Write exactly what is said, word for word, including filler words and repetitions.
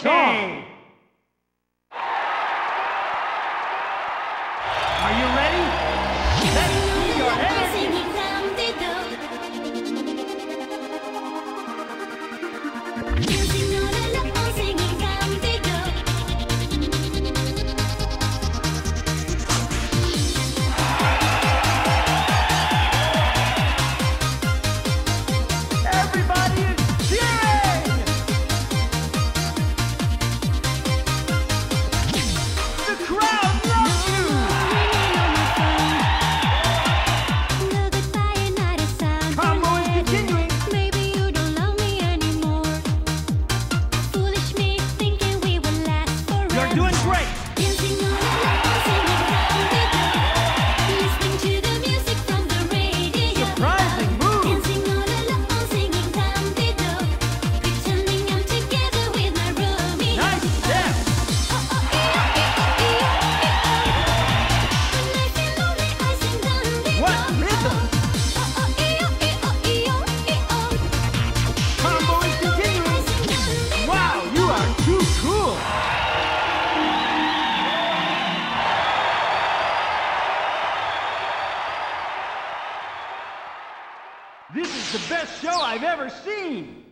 song. Are you ready? Let's see your energy. Everybody is cheering. The crowd loves you. Combo is continuing. Maybe you don't love me anymore. Foolish me thinking we would last forever. You're doing great. Dancing all alone, singing round the door. Listening to the music from the radio. Surprising move. Dancing all alone, singing round the door. Pretending I'm together with my roomie. Nice step. Oh, oh, ee, oh, ee, oh, ee, oh, ee, oh. When I feel lonely, I sing down the What door. rhythm? Oh, oh, ee, oh, ee, oh, ee, oh, ee, oh. Combo is continuing. Wow, you are too cool. This is the best show I've ever seen.